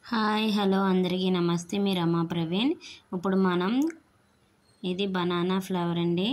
Hi hello అందరికీ నమస్తే. మీ రమా ప్రవీణ్. ఇప్పుడు మనం ఇది బనానా ఫ్లేవర్ అండి.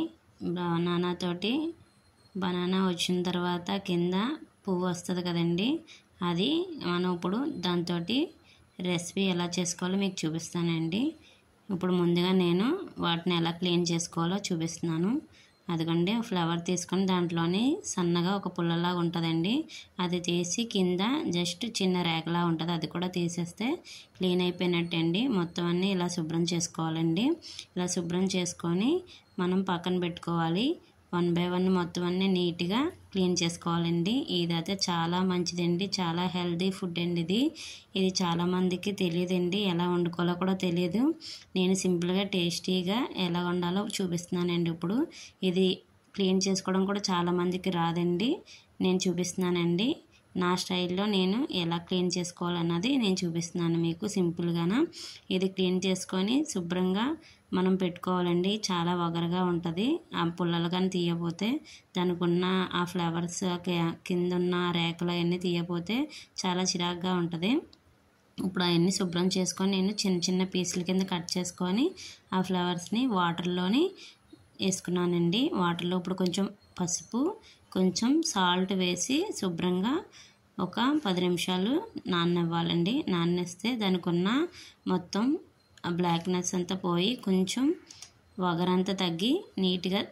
బనానా వచ్చిన తర్వాత కింద పువ్వు వస్తుంది కదండి, అది మనం ఇప్పుడు దాంతో రెసిపీ ఎలా చేసుకోవాలో మీకు చూపిస్తానండి. ఇప్పుడు ముందుగా నేను వాటిని ఎలా క్లీన్ చేసుకోవాలో చూపిస్తున్నాను. అదిగోండి, ఫ్లవర్ తీసుకొని దాంట్లోని సన్నగా ఒక పుల్లలాగా ఉంటుందండి, అది తీసి కింద జస్ట్ చిన్న రేఖలా ఉంటుంది, అది కూడా తీసేస్తే క్లీన్ అయిపోయినట్టండి. మొత్తం అన్నీ ఇలా శుభ్రం చేసుకోవాలండి. ఇలా శుభ్రం చేసుకొని మనం పక్కన పెట్టుకోవాలి. 1 బై 1 మొత్తం అన్నీ నీట్గా క్లీన్ చేసుకోవాలండి. ఇదైతే చాలా మంచిదండి, చాలా హెల్తీ ఫుడ్ అండి. ఇది చాలామందికి తెలియదండి, ఎలా వండుకోవాలో కూడా తెలియదు. నేను సింపుల్గా టేస్టీగా ఎలా వండాలో చూపిస్తున్నానండి. ఇప్పుడు ఇది క్లీన్ చేసుకోవడం కూడా చాలామందికి రాదండి, నేను చూపిస్తున్నానండి. నా స్టైల్లో నేను ఎలా క్లీన్ చేసుకోవాలన్నది నేను చూపిస్తున్నాను మీకు సింపుల్గాన. ఇది క్లీన్ చేసుకొని శుభ్రంగా మనం పెట్టుకోవాలండి. చాలా వగరగా ఉంటుంది ఆ పుల్లలు కానీ తీయపోతే, దానికి ఉన్న ఆ ఫ్లవర్స్ కింద ఉన్న రేఖలు అవన్నీ తీయపోతే చాలా చిరాగ్గా ఉంటుంది. ఇప్పుడు అవన్నీ శుభ్రం చేసుకొని నేను చిన్న చిన్న పీసుల కింద కట్ చేసుకొని ఆ ఫ్లవర్స్ని వాటర్లోని వేసుకున్నానండి. వాటర్లో ఇప్పుడు కొంచెం పసుపు, కొంచెం సాల్ట్ వేసి శుభ్రంగా ఒక 10 నిమిషాలు నాననివ్వాలండి. నానేస్తే దానికి ఉన్న మొత్తం బ్లాక్నెస్ అంతా పోయి కొంచెం వగరంతా తగ్గి నీట్గా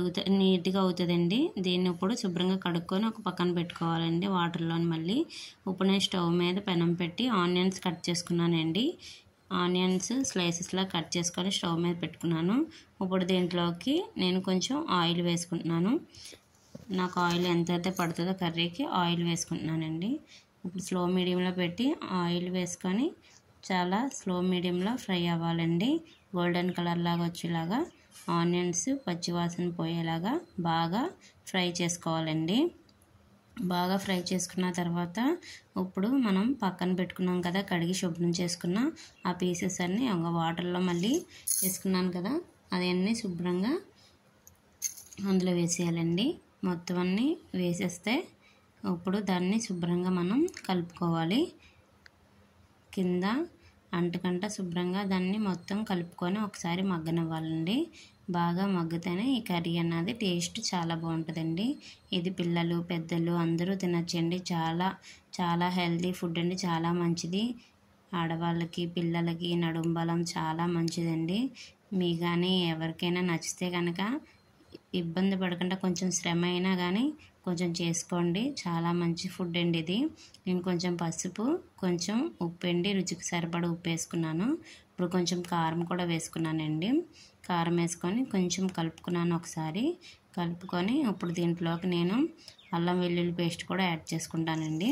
అవుతుందండి. దీన్ని ఇప్పుడు శుభ్రంగా కడుక్కొని ఒక పక్కన పెట్టుకోవాలండి వాటర్లోని. మళ్ళీ ఇప్పుడు నేను స్టవ్ మీద పెనం పెట్టి ఆనియన్స్ కట్ చేసుకున్నానండి. ఆనియన్స్ స్లైసెస్లా కట్ చేసుకొని స్టవ్ మీద పెట్టుకున్నాను. ఇప్పుడు దీంట్లోకి నేను కొంచెం ఆయిల్ వేసుకుంటున్నాను. నాకు ఆయిల్ ఎంతైతే పడుతుందో కర్రీకి ఆయిల్ వేసుకుంటున్నానండి. ఇప్పుడు స్లో మీడియంలో పెట్టి ఆయిల్ వేసుకొని చాలా స్లో మీడియంలో ఫ్రై అవ్వాలండి. గోల్డెన్ కలర్ లాగా వచ్చేలాగా ఆనియన్స్ పచ్చివాసన పోయేలాగా బాగా ఫ్రై చేసుకోవాలండి. బాగా ఫ్రై చేసుకున్న తర్వాత ఇప్పుడు మనం పక్కన పెట్టుకున్నాం కదా, కడిగి శుభ్రం చేసుకున్న ఆ పీసెస్ అన్నీ ఒక వాటర్లో మళ్ళీ వేసుకున్నాను కదా, అవన్నీ శుభ్రంగా అందులో వేసేయాలండి. మొత్తం అన్నీ వేసేస్తే ఇప్పుడు దాన్ని శుభ్రంగా మనం కలుపుకోవాలి. కింద అంటుకంట శుభ్రంగా దాన్ని మొత్తం కలుపుకొని ఒకసారి మగ్గనివ్వాలండి. బాగా మగ్గితేనే ఈ కర్రీ అన్నది టేస్ట్ చాలా బాగుంటుందండి. ఇది పిల్లలు పెద్దలు అందరూ తినచ్చండి. చాలా చాలా హెల్తీ ఫుడ్ అండి, చాలా మంచిది. ఆడవాళ్ళకి పిల్లలకి నడుము బలం చాలా మంచిదండి. మీ కానీ ఎవరికైనా నచ్చితే కనుక ఇబ్బంది పడకుండా కొంచెం శ్రమ అయినా కానీ కొంచెం చేసుకోండి. చాలా మంచి ఫుడ్ అండి ఇది. నేను కొంచెం పసుపు, కొంచెం ఉప్పు అండి, రుచికి సరిపడా ఉప్పు వేసుకున్నాను. ఇప్పుడు కొంచెం కారం కూడా వేసుకున్నానండి. కారం వేసుకొని కొంచెం కలుపుకున్నాను. ఒకసారి కలుపుకొని ఇప్పుడు దీంట్లోకి నేను అల్లం వెల్లుల్లి పేస్ట్ కూడా యాడ్ చేసుకుంటానండి.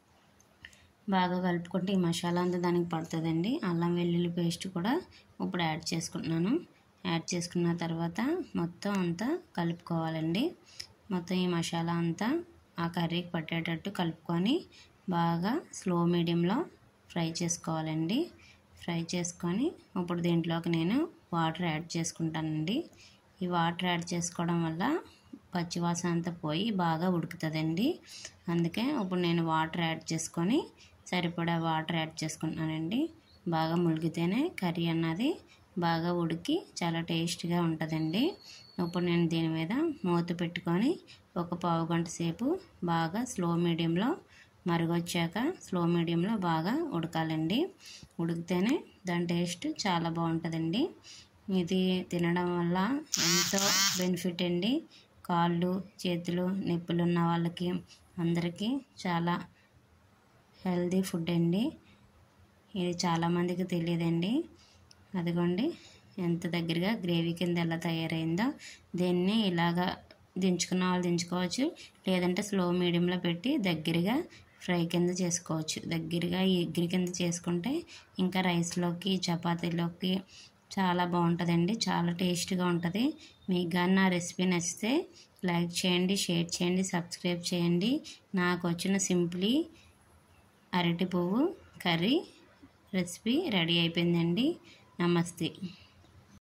బాగా కలుపుకుంటే ఈ మసాలా అంతా దానికి పడుతుందండి. అల్లం వెల్లుల్లి పేస్ట్ కూడా ఇప్పుడు యాడ్ చేసుకుంటున్నాను. యాడ్ చేసుకున్న తర్వాత మొత్తం అంతా కలుపుకోవాలండి. మొత్తం ఈ మసాలా అంతా ఆ కర్రీకి పట్టేటట్టు కలుపుకొని బాగా స్లో మీడియంలో ఫ్రై చేసుకోవాలండి. ఫ్రై చేసుకొని ఇప్పుడు దీంట్లోకి నేను వాటర్ యాడ్ చేసుకుంటానండి. ఈ వాటర్ యాడ్ చేసుకోవడం వల్ల పచ్చివాసన అంతా పోయి బాగా ఉడుకుతుందండి. అందుకే ఇప్పుడు నేను వాటర్ యాడ్ చేసుకొని సరిపడా వాటర్ యాడ్ చేసుకుంటున్నానండి. బాగా ములిగితేనే కర్రీ అన్నది బాగా ఉడికి చాలా టేస్ట్గా ఉంటుందండి. ఇప్పుడు నేను దీని మీద మూత పెట్టుకొని ఒక పావు గంట సేపు బాగా స్లో మీడియంలో మరుగొచ్చాక స్లో మీడియంలో బాగా ఉడకాలండి. ఉడికితేనే దాని టేస్ట్ చాలా బాగుంటుందండి. ఇది తినడం వల్ల ఎంతో బెనిఫిట్ అండి. కాళ్ళు చేతులు నొప్పులు ఉన్న వాళ్ళకి అందరికీ చాలా హెల్తీ ఫుడ్ అండి. ఇది చాలామందికి తెలియదండి. అదిగోండి ఎంత దగ్గరగా గ్రేవీ కింద ఎలా తయారైందో. దీన్ని ఇలాగా దించుకున్న వాళ్ళు దించుకోవచ్చు, లేదంటే స్లో మీడియంలో పెట్టి దగ్గరగా ఫ్రై కింద చేసుకోవచ్చు. దగ్గరగా ఈ ఎగ్గిరి కింద చేసుకుంటే ఇంకా రైస్లోకి చపాతీలోకి చాలా బాగుంటుందండి, చాలా టేస్ట్గా ఉంటుంది. మీకు కానీ నా రెసిపీ నచ్చితే లైక్ చేయండి, షేర్ చేయండి, సబ్స్క్రైబ్ చేయండి. నాకు వచ్చిన సింప్లీ అరటి పువ్వు కర్రీ రెసిపీ రెడీ అయిపోయిందండి. నమస్తే.